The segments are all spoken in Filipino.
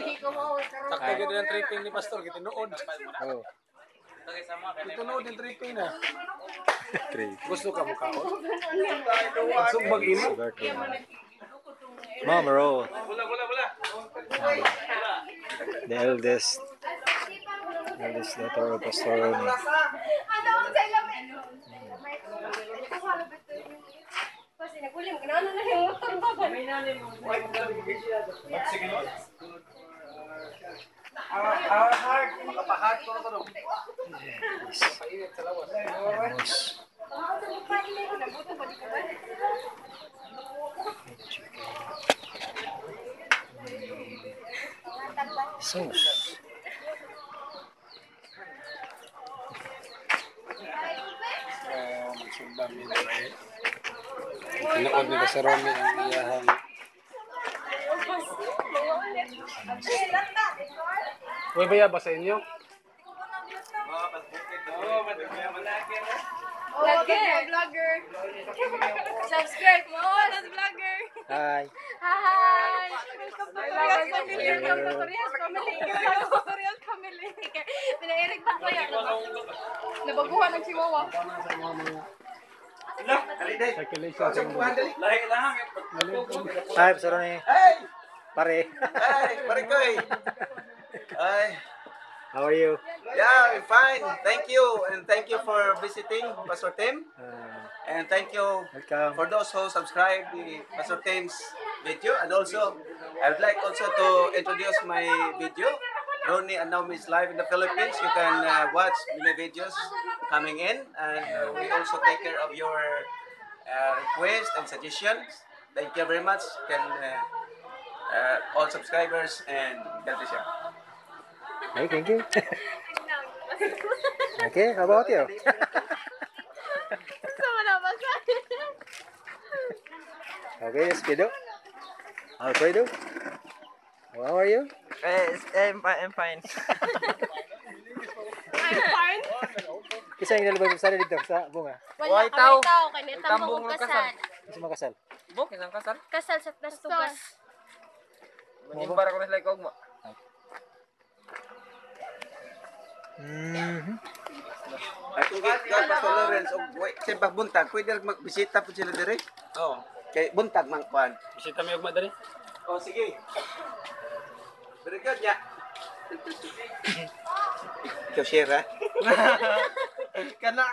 Takto gito yung tripping ni Pastor, gitinuod. Oh. Gitinuod yung tripping na. Three. Gusto ka mo kaon? Sumbag ino? Birthday. Mom Rose. The eldest daughter of Pastor Ronnie. Sauce. Magsumbang nila eh. Tinood nila sa Romy ang iyahang. Uy, baya ba sa inyo? Vlogger. Subscribe mo, that's vlogger. Hi. Hi. Welcome to Korean family. Welcome to Korean family. Welcome to Korean family. Pinairig pa kaya. Nabaguhan ng chihuahua. Hi, Pastor Ronnie. Hey! Pare. Hey! Pare ko eh! Ay, How are you? yeah, I'm fine. Thank you. And thank you for visiting Pastor Tim. And thank you Welcome. for those who subscribe the Pastor Tim's video. And also, I would like also to introduce my video, Ronnie and Naomi's Live in the Philippines. You can watch many videos coming in. And we also take care of your requests and suggestions. Thank you very much. Can all subscribers and God bless you. Hey, thank you. Okay, how about you? Okay, Speedo. Alfredo. How are you? I'm fine. I'm fine. Kisa yung nalabag sa dito sa bunga. Wala kami tao. Kanitang Tambong bukod ng kasal. Kasi makasal. Bok, isang kasal. Kasal sa Plastugas. Manimbar ko na sila ikog mo. Ako gid Pastor Lawrence og sa buntag pwede magbisita po sila dire. Oo. Kay buntag man kuan. Bisita may ugma dali. Oh sige. Very good ya. Ikaw share ha? Kana.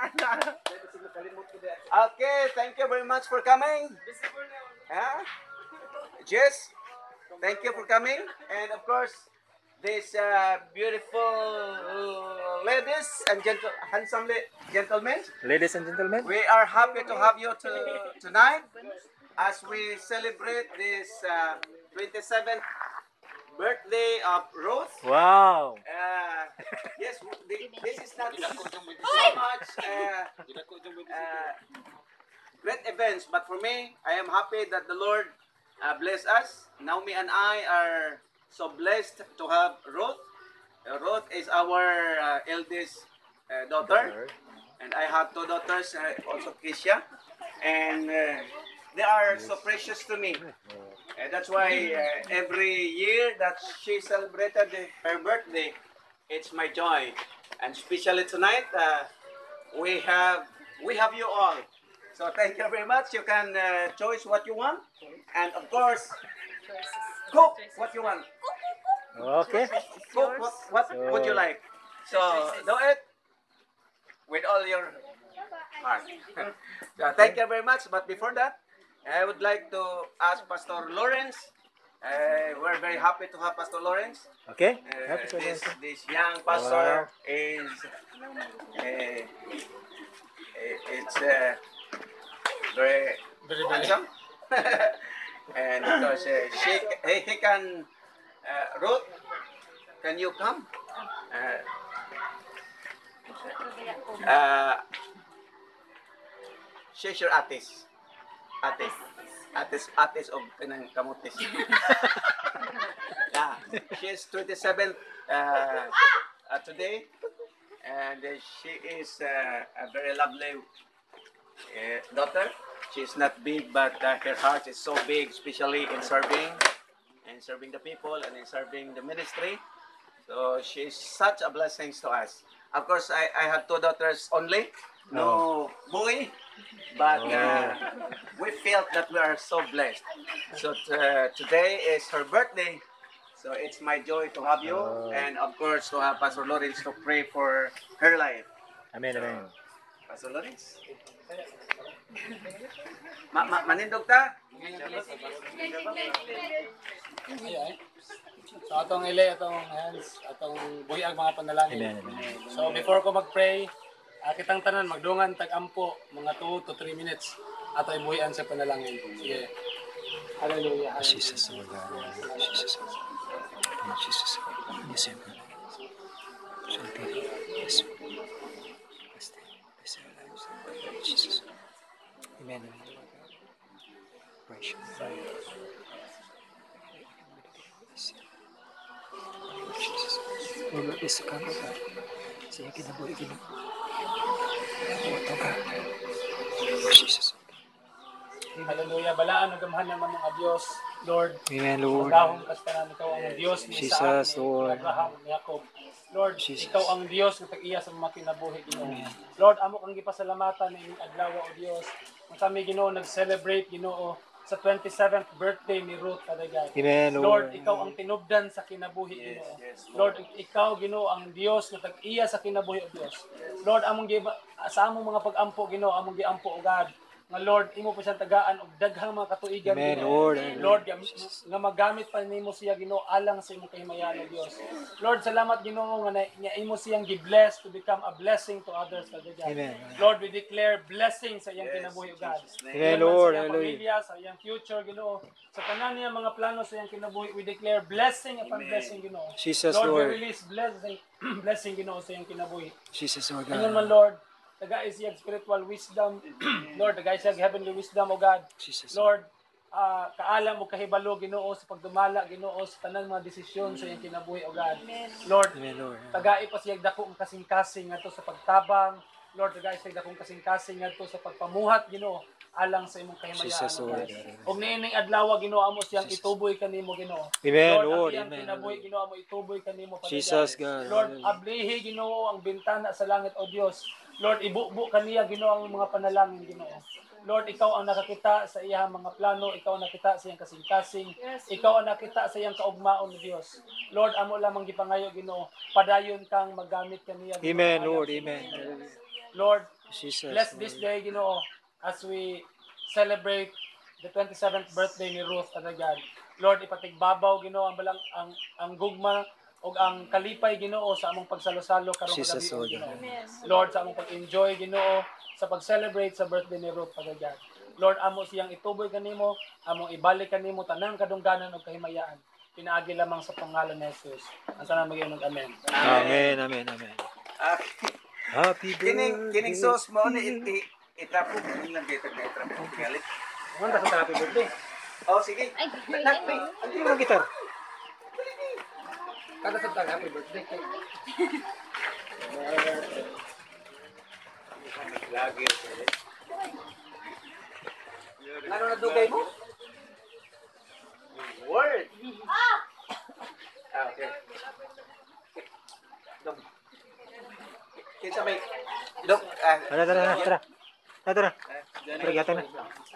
Okay, thank you very much for coming. Yeah. Jess, thank you for coming. And of course, these beautiful ladies and gentlemen. Ladies and gentlemen. We are happy to have you tonight as we celebrate this 27th birthday of Ruth. Wow. Yes, this is not so much great events, but for me, I am happy that the Lord bless us. Naomi and I are so blessed to have Ruth. Ruth is our eldest daughter, and I have two daughters, also Kisha, and they are so precious to me. That's why every year that she celebrated her birthday, it's my joy, and especially tonight we have you all. So thank you very much. You can choose what you want, and of course, cook what you want. Okay. Cook what would you like? So do it with all your heart. So thank you very much. But before that, I would like to ask Pastor Lawrence. We're very happy to have Pastor Lawrence. Okay. This young pastor is it's very handsome, and because he can Ruth, can you come? She's your artist. Artist of kanang kamutis. Yeah, she's 27 today, and she is a very lovely daughter. She's not big, but her heart is so big, especially in serving. And in serving the people and in serving the ministry. So she's such a blessing to us. Of course, I have two daughters only, no boy, but we felt that we are so blessed. So today is her birthday, so it's my joy to have you, and of course to have Pastor Lawrence to pray for her life. Amen, amen. Pastor Lawrence? Manindog ta? So atong ilay, atong hands, atong buyag mga panalangin. Amen, amen. So before ko mag-pray, kitang tanan magdungan tag-ampo mga 2 to 3 minutes ato ibuyan sa panalangin. Sige. Hallelujah. Jesus, Lord God. Jesus. Jesus. Yes, Lord. Yes. Bless our lives. Jesus. Amen. Praise you. Jesus. Lord, bless ka mo ka. Sa kinabuhi Ginoo. Ito ka. Jesus. Hallelujah. Balaan ug gamhan naman mga Dios, Lord. Amen, Lord. Dahon kastanan ikaw ang Dios ni Isaac, Jesus, ni Lord. Abraham, ni Jacob. Lord, Jesus. ikaw ang Dios nga tag-iya sa mga kinabuhi Ginoo. Lord, amo kang gipasalamatan ni adlaw o Dios. Ang kami Ginoo nag-celebrate Ginoo sa 27th birthday ni Ruth Kadagay. Amen, Lord, Lord. ikaw ang tinubdan sa kinabuhi Ginoo. Lord, ikaw Ginoo ang Dios nga tag-iya sa kinabuhi o Dios. Lord, among sa among mga pag-ampo Ginoo, among giampo o God. Nga Lord, imo pa siyang tagaan og daghang mga katuigan Amen, Ginoo. Lord. Lord, nga magamit pa nimo siya Ginoo alang sa imong kahimayan o Dios. Lord, salamat Ginoo nga imo siyang gi-bless to become a blessing to others Kadagay. Amen. Lord, we declare blessing sa iyang kinabuhi o God. Amen, Sa Lord. iyang Hallelujah. pamilya, sa iyang future Ginoo. Sa tanan niya mga plano sa iyang kinabuhi, we declare blessing upon blessing Ginoo. Jesus, Lord, Lord. we release blessing Ginoo sa iyang kinabuhi. Jesus, Lord Ingon man God. Lord, tagay siya spiritual wisdom. Lord, tagay siya heavenly wisdom o God. Jesus. Lord, kaalam mo kahibalo Ginoo sa pagdumala Ginoo sa tanan mga desisyon sa iyang kinabuhi o God. Lord, Amen, Lord. tagay pa siya dako ang kasing-kasing ngadto sa pagtabang. Lord, tagay siya dako ang kasing-kasing ngadto sa pagpamuhat Ginoo alang sa imong kahimayaan Jesus, o Lord. God. Og niining adlaw Ginoo amo siyang ituboy kanimo Ginoo. Amen, Lord, Lord. ang iyang Amen. kinabuhi Ginoo amo ituboy kanimo Panginoon. Jesus, God. Lord, ablihi Ginoo ang bintana sa langit o Dios. Lord, ibubo kaniya Ginoo ang mga panalangin Ginoo. Lord, ikaw ang nakakita sa iyang mga plano, ikaw ang nakita sa iyang kasing-kasing, ikaw ang nakita sa iyang kaugmaon ni Dios. Lord, amo lamang gipangayo Ginoo, padayon kang magamit kaniya Ginoo. Amen, Alam Lord. sa Amen. Ginoo. Lord, Jesus. bless this day Ginoo as we celebrate the 27th birthday ni Ruth Kadagad. Lord, ipatigbabaw Ginoo ang balang ang gugma og ang kalipay Ginoo sa among pagsalo-salo karong Jesus, gabi Lord. Ginoo. Lord, sa among pag-enjoy Ginoo sa pag-celebrate sa birthday ni Ruth Kadagad. Lord, amo siyang ituboy kanimo, among ibalik kanimo tanang kadungganan ug kahimayaan. Pinaagi lamang sa pangalan ni Jesus. Asa na mag amen. Amen, amen, amen. Happy Kining birthday. sauce mo ni itrapo kining lang dito na itrapo galit. Ang sa happy birthday. Oh sige. Ano yung gitar? Kada sa tag happy birthday. Lagi. Ano na dugay mo? Word. Okay. Dong. Kinsa may Dong. Tara, tara, tara. Tara. Tara. Tara, gata na.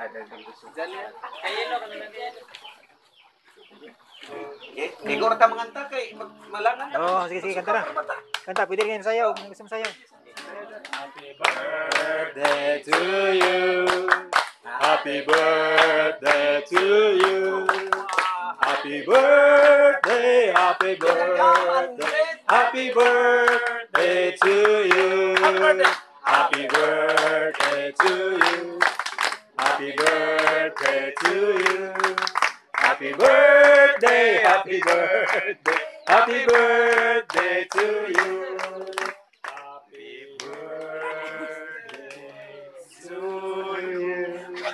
Igor ta manganta kay malangan na. Oo, sige, sige, kanta na. Kanta, pwede rin sayaw. Kung gusto mo sayaw. Happy birthday. Birthday to you. Happy birthday to you. Happy birthday, happy birthday, happy birthday to you. Happy birthday to you. Happy birthday to you. Happy birthday, happy birthday, happy birthday to you. Happy birthday to you.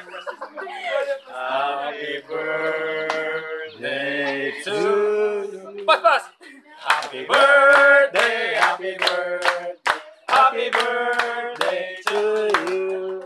Happy birthday to you. Pas. Happy birthday, happy birthday, happy birthday to you.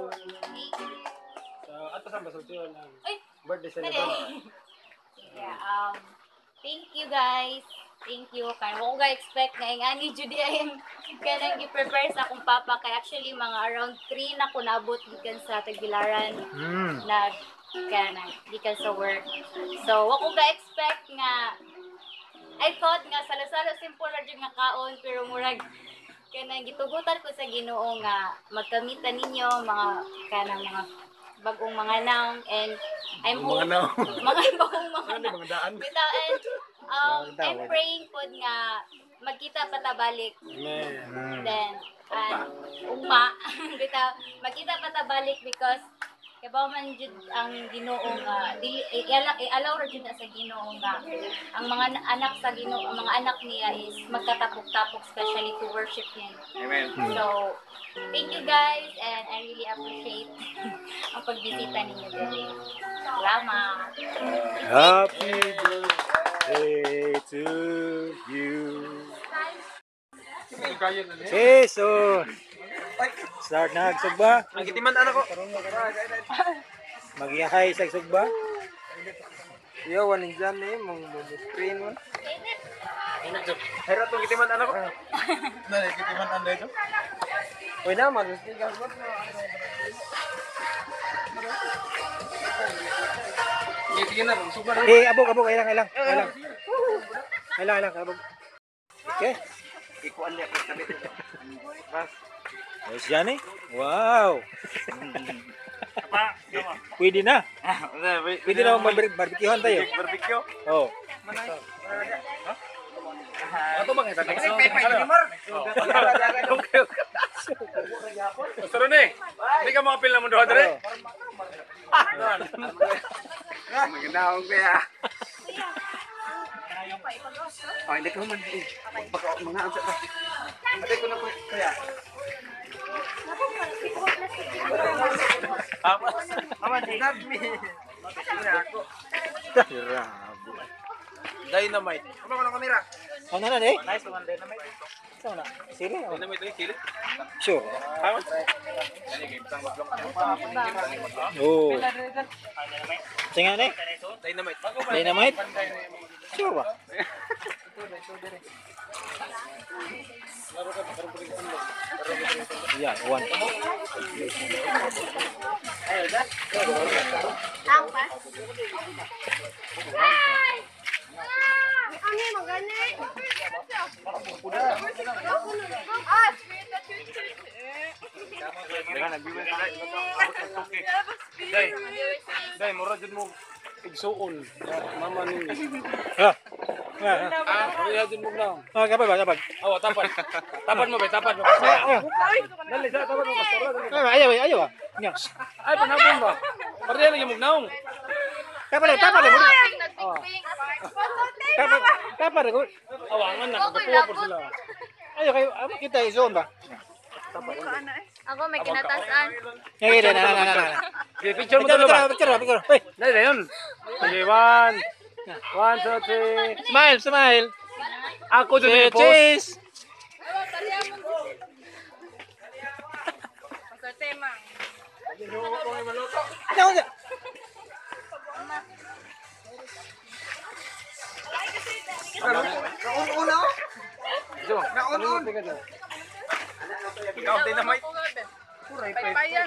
So, ato sa basultiyon ang Ay, birthday celebration. yeah, Thank you guys. Thank you. Kaya mo ko ga-expect nga yung ani Judy ay kanang gi-prepare sa akong papa. Kaya actually mga around 3 na ko nabot gikan sa Tagbilaran. Nag kanang gikan sa work. So, wa ko ga-expect nga I thought nga salo-salo simple ra jud nga kaon pero murag kanang gitugutan ko sa Ginoo nga magkamitan ninyo mga kanang mga bagong mga naong and I'm Mga naong. mga bagong mga Ano naong. mga daan? Bitaw, and I'm praying po nga magkita pa ta balik. Amen. Then ugma bitaw magkita pa ta balik because kabaw man jud ang Ginoo nga dili i-allow ra jud na sa Ginoo nga ang mga anak sa Ginoo, ang mga anak niya is magkatapok-tapok especially to worship Him. Amen. So, thank you guys and I really appreciate ang pagbisita ninyo today. Salamat! Happy birthday to you. Jesus! Start na agsugba. Ang kitiman anak ko. Magiyahay sa agsugba. Yo, waning dyan eh, mong screen mo. Hero tong kitiman anak ko. Nani kitiman anda ito? Uy naman, gusto ka ba? Sige na, sugar. Abog, kailang. Kailang, abog. Okay. Ikuan niya ko sabi. Bas. Ayos yan eh. Wow. Pwede na. Pwede na mag-barbecuehan tayo. Barbecue. Oh. Ato ba kita? Okay. Gusto rin eh. Hindi ka makapil na mo doon, Dre. Magandang kaya. Oh, hindi ko man. Baka mga ansa ka. Ate ko na po kaya. Ama, not me. Ako. Dynamite. Ano ko na kamera? Ano na eh? Nice one, dynamite. Saan na? Sili? Dynamite ito, kili. Sure. Oh. Singa na eh? Dynamite. Dynamite? Sure ba? Yeah, one. Ano yung magani? Day, mura dyan mo igsuon. Mama ninyo. Ah. Kaya dyan mo lang. Kapag. Awa, tapad. Tapad mo ba? Tapad mo. Dali, tapad mo. Ayaw ah. Nga. Ay, panabon ba? Parang lagi mo naong. Kapag. Awa, nga na. Kapuwa po sila. Ayaw kayo. Kita isuon ba? Ako may kinatasan. Ngayon na. Okay, picture mo tulo ba? Picture. Dali, yun. Okay, 1, 2, 3. Smile. Ako dun may post. Cheese. Pasatema. Nauna. Nauna. Ikaw dynamite. Paypayang.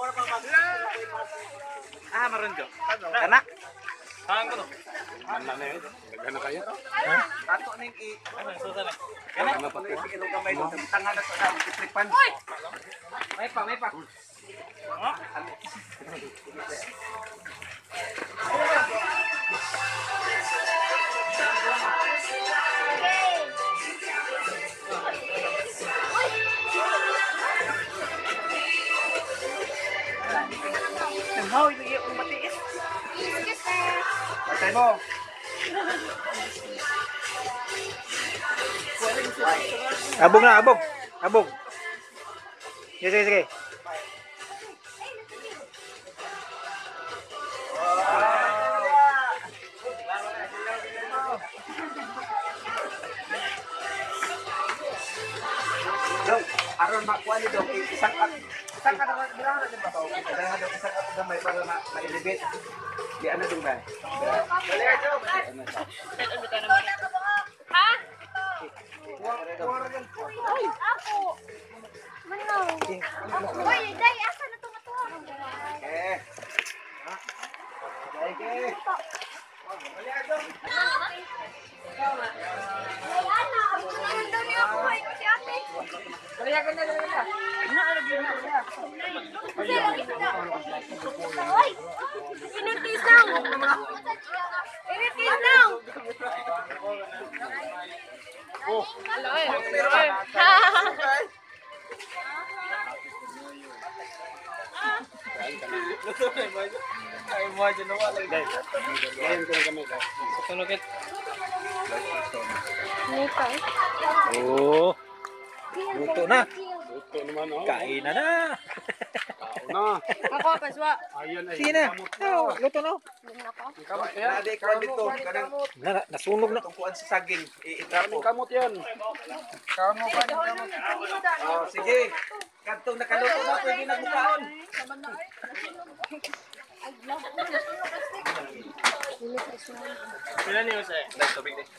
Maron jo. Kana. Saan ko no? Ano na yun? Nagana kayo? Ato ning i. Kana pa ko ilong gamay do tangan na sa tripan. May pa. How ini yung matiis? Patay mo. Abog. Sige. Aron makuha ni Dok, isang ka naman, bilangan natin ba ito? Bilangan daw isang ka gamay para ma-elevate. Di ano din ba? Dali ka, Dok! Oy! Initis lang! Initis lang! Hello, Ay mo dyan wala. Ngayon ko na kami. Sunugit. Oh, luto na. Ito naman, oh. Kain na na. Na. Ako, paswa. Ayan ay. Sige na. Oh, luto na. Kamot yan. Nade ko dito kanang Nasunog na. tungkuan sa saging. Iitrapo. Kamot yan. Oh, sige. Kantong nakaluto na pwede na bukaon. Pila niyo sa. Dai tubig ni.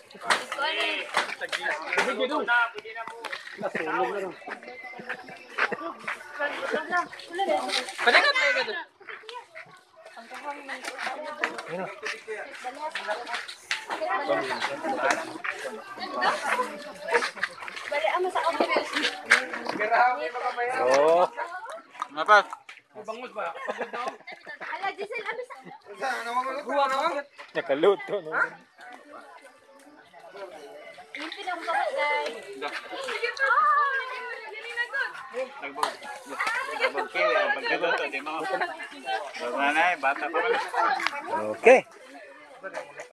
Sige doon. Nasunog na lang. Padagat na ito. Bali, ama sa ako. Grabe mga bayan. Oh, Mapa. Bangus ba? Pagod daw. Ala, Giselle, ama sa ako. Kuha na. nakaluto no. Yung pinambakas, guys. Sige po. Okay.